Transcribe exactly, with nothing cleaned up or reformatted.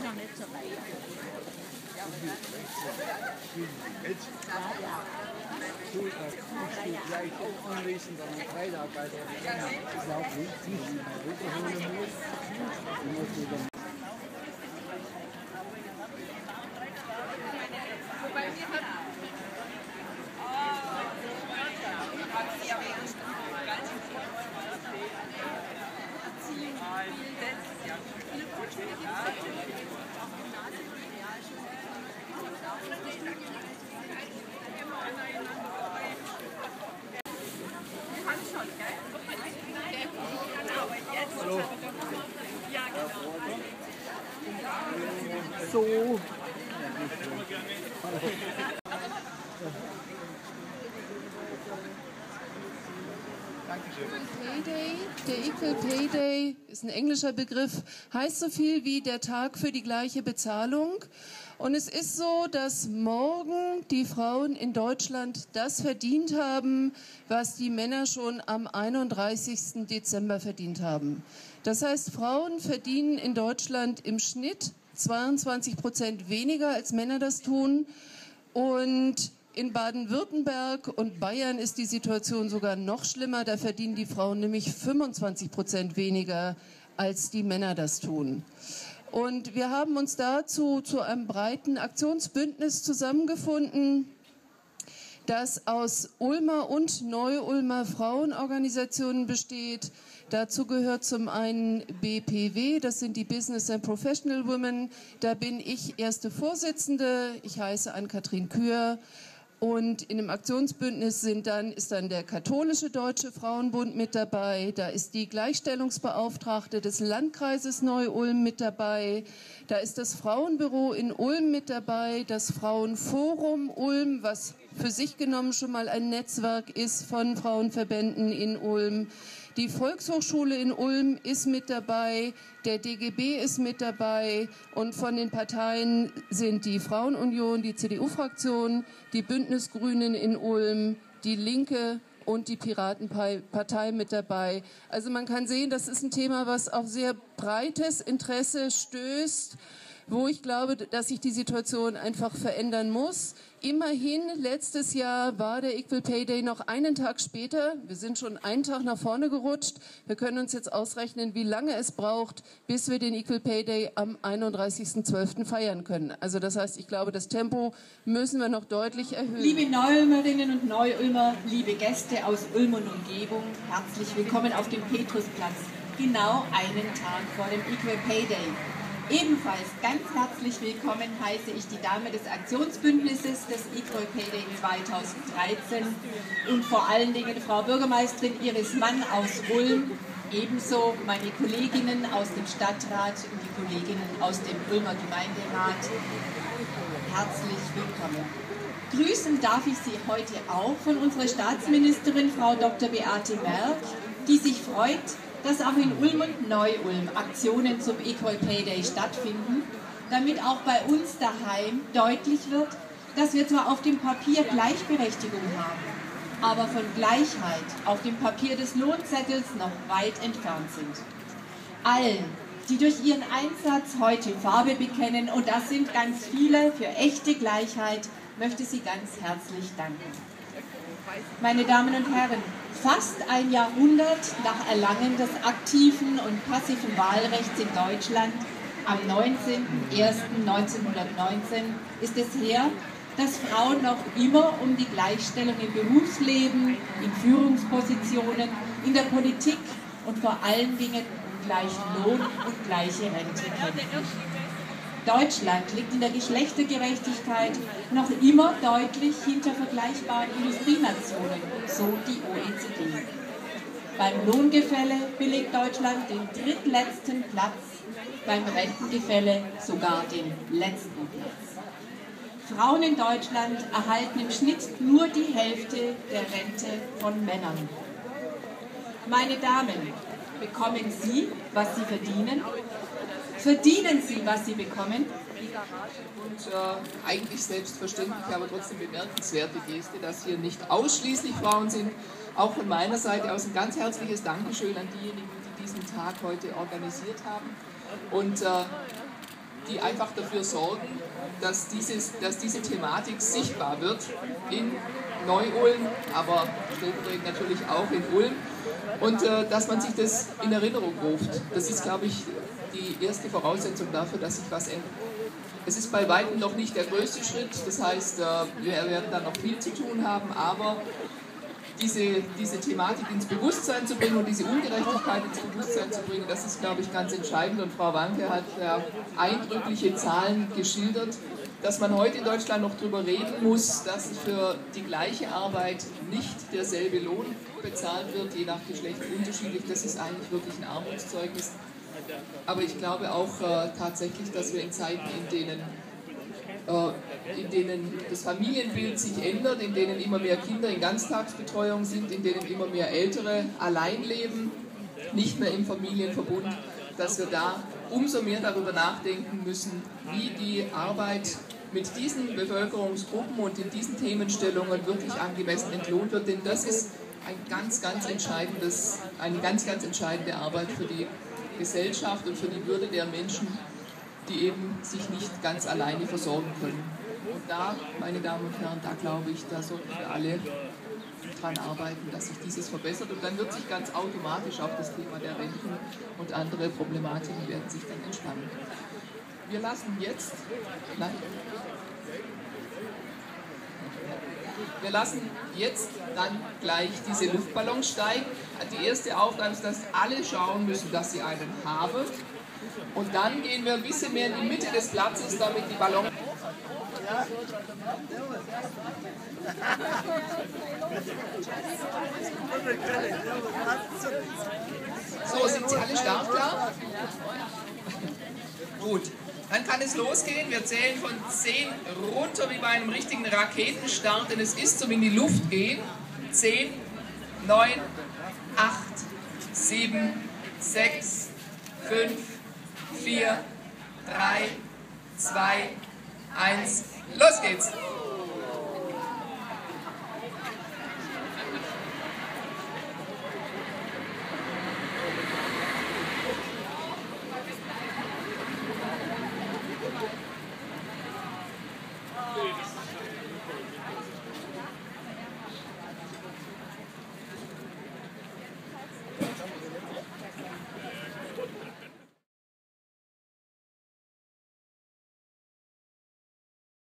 noch nicht so weit. So, ich stehe gleich anwesend an einem Freitag bei der Regierung. Das ist auch wichtig, wenn man rüberholen muss. Dann muss ich dann Hallo. So. Payday, der Equal Pay Day ist ein englischer Begriff, heißt so viel wie der Tag für die gleiche Bezahlung. Und es ist so, dass morgen die Frauen in Deutschland das verdient haben, was die Männer schon am einunddreißigsten Dezember verdient haben. Das heißt, Frauen verdienen in Deutschland im Schnitt zweiundzwanzig Prozent weniger, als Männer das tun. Und in Baden-Württemberg und Bayern ist die Situation sogar noch schlimmer. Da verdienen die Frauen nämlich fünfundzwanzig Prozent weniger, als die Männer das tun. Und wir haben uns dazu zu einem breiten Aktionsbündnis zusammengefunden, das aus Ulmer und Neu-Ulmer Frauenorganisationen besteht. Dazu gehört zum einen B P W, das sind die Business and Professional Women. Da bin ich erste Vorsitzende. Ich heiße Ann-Kathrin Kür. Und in dem Aktionsbündnis sind dann, ist dann der Katholische Deutsche Frauenbund mit dabei, da ist die Gleichstellungsbeauftragte des Landkreises Neu-Ulm mit dabei, da ist das Frauenbüro in Ulm mit dabei, das Frauenforum Ulm, was für sich genommen schon mal ein Netzwerk ist von Frauenverbänden in Ulm. Die Volkshochschule in Ulm ist mit dabei, der D G B ist mit dabei und von den Parteien sind die Frauenunion, die C D U-Fraktion, die Bündnisgrünen in Ulm, die Linke und die Piratenpartei mit dabei. Also man kann sehen, das ist ein Thema, was auf sehr breites Interesse stößt, wo ich glaube, dass sich die Situation einfach verändern muss. Immerhin, letztes Jahr war der Equal Pay Day noch einen Tag später. Wir sind schon einen Tag nach vorne gerutscht. Wir können uns jetzt ausrechnen, wie lange es braucht, bis wir den Equal Pay Day am einunddreißigsten zwölften feiern können. Also das heißt, ich glaube, das Tempo müssen wir noch deutlich erhöhen. Liebe Neu-Ulmerinnen und Neu-Ulmer, liebe Gäste aus Ulm und Umgebung, herzlich willkommen auf dem Petrusplatz. Genau einen Tag vor dem Equal Pay Day. Ebenfalls ganz herzlich willkommen heiße ich die Dame des Aktionsbündnisses des Equal Pay Day zweitausenddreizehn und vor allen Dingen Frau Bürgermeisterin Iris Mann aus Ulm, ebenso meine Kolleginnen aus dem Stadtrat und die Kolleginnen aus dem Ulmer Gemeinderat. Herzlich willkommen. Grüßen darf ich Sie heute auch von unserer Staatsministerin Frau Doktor Beate Merck, die sich freut, dass auch in Ulm und Neu-Ulm Aktionen zum Equal Pay Day stattfinden, damit auch bei uns daheim deutlich wird, dass wir zwar auf dem Papier Gleichberechtigung haben, aber von Gleichheit auf dem Papier des Lohnzettels noch weit entfernt sind. Allen, die durch ihren Einsatz heute Farbe bekennen, und das sind ganz viele, für echte Gleichheit, möchte sie ganz herzlich danken. Meine Damen und Herren, fast ein Jahrhundert nach Erlangen des aktiven und passiven Wahlrechts in Deutschland, am neunzehnten ersten neunzehnhundertneunzehn, ist es her, dass Frauen noch immer um die Gleichstellung im Berufsleben, in Führungspositionen, in der Politik und vor allen Dingen um gleichen Lohn und gleiche Rente kämpfen. Deutschland liegt in der Geschlechtergerechtigkeit noch immer deutlich hinter vergleichbaren Industrienationen, so die O E C D. Beim Lohngefälle belegt Deutschland den drittletzten Platz, beim Rentengefälle sogar den letzten Platz. Frauen in Deutschland erhalten im Schnitt nur die Hälfte der Rente von Männern. Meine Damen, bekommen Sie, was Sie verdienen? Verdienen Sie, was Sie bekommen? Und äh, eigentlich selbstverständlich, aber trotzdem bemerkenswerte Geste, dass hier nicht ausschließlich Frauen sind. Auch von meiner Seite aus ein ganz herzliches Dankeschön an diejenigen, die diesen Tag heute organisiert haben. Und äh, die einfach dafür sorgen, dass, dieses, dass diese Thematik sichtbar wird in Neu-Ulm, aber stellvertretend natürlich auch in Ulm. Und äh, dass man sich das in Erinnerung ruft. Das ist, glaube ich, die erste Voraussetzung dafür, dass sich was ändert. Es ist bei weitem noch nicht der größte Schritt, das heißt, äh, wir werden da noch viel zu tun haben, aber diese, diese Thematik ins Bewusstsein zu bringen und diese Ungerechtigkeit ins Bewusstsein zu bringen, das ist, glaube ich, ganz entscheidend. Und Frau Wanke hat ja eindrückliche Zahlen geschildert, dass man heute in Deutschland noch darüber reden muss, dass für die gleiche Arbeit nicht derselbe Lohn bezahlt wird, je nach Geschlecht unterschiedlich. Das ist eigentlich wirklich ein Armutszeugnis. Aber ich glaube auch äh, tatsächlich, dass wir in Zeiten, in denen, äh, in denen das Familienbild sich ändert, in denen immer mehr Kinder in Ganztagsbetreuung sind, in denen immer mehr Ältere allein leben, nicht mehr im Familienverbund, dass wir da umso mehr darüber nachdenken müssen, wie die Arbeit mit diesen Bevölkerungsgruppen und in diesen Themenstellungen wirklich angemessen entlohnt wird. Denn das ist ein ganz, ganz entscheidendes, eine ganz, ganz entscheidende Arbeit für die Gesellschaft und für die Würde der Menschen, die eben sich nicht ganz alleine versorgen können. Und da, meine Damen und Herren, da glaube ich, da sollten wir alle dran arbeiten, dass sich dieses verbessert. Und dann wird sich ganz automatisch auch das Thema der Renten und andere Problematiken werden sich dann entspannen. Wir lassen jetzt, nein, wir lassen jetzt dann gleich diese Luftballons steigen. Die erste Aufgabe ist, dass alle schauen müssen, dass sie einen haben. Und dann gehen wir ein bisschen mehr in die Mitte des Platzes, damit die Ballons... So, sind Sie alle startklar? Gut. Dann kann es losgehen. Wir zählen von zehn runter wie bei einem richtigen Raketenstart, denn es ist zum in die Luft gehen. zehn, neun, acht, sieben, sechs, fünf, vier, drei, zwei, eins. Los geht's!